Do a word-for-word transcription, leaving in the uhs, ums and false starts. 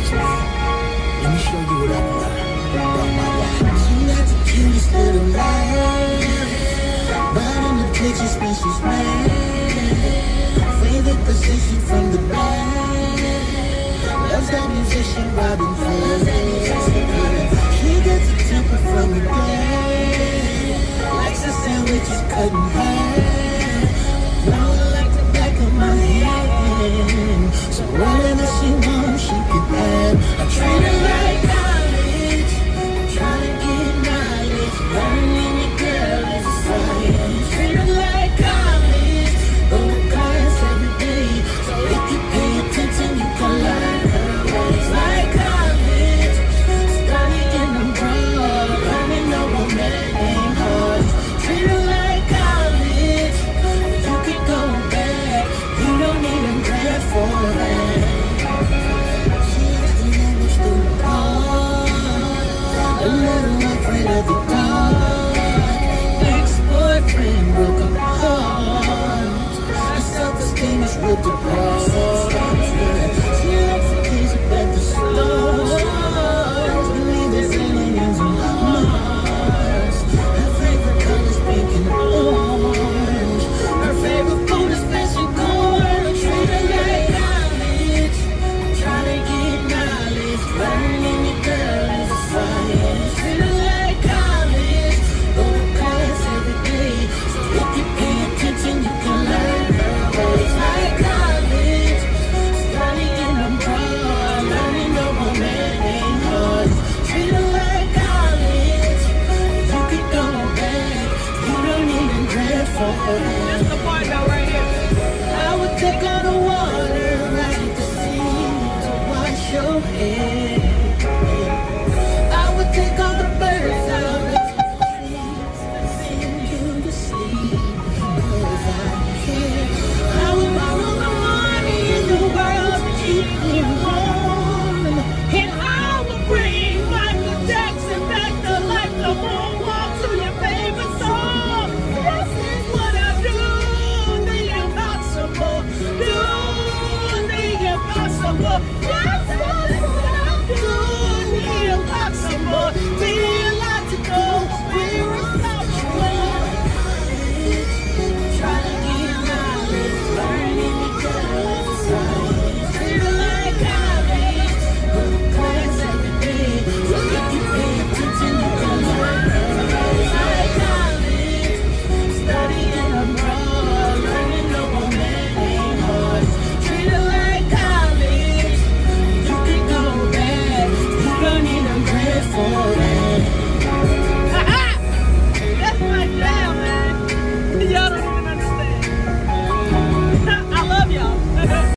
college, man. Let me show you what I've learned about my life. She got the cutest little life, but in the pictures when she's mad, favorite position from the back, loves that musician Robin Hood. She gets a temper from the bed, likes her sandwiches cut in half, now I like the back of my hand, so whatever she wants she can have. I treat her like college, I'm trying to get knowledge, learning your girl is a science. Treat her like college, go to class every day, so if you pay attention you can learn her ways. Like college, studying abroad, learning no romantic hearts. Treat her like college, you can go back, you don't need a grad for that. She has to manage the park, a little afraid of the dark. Ex-boyfriend broke her heart, her self-esteem is ripped apart.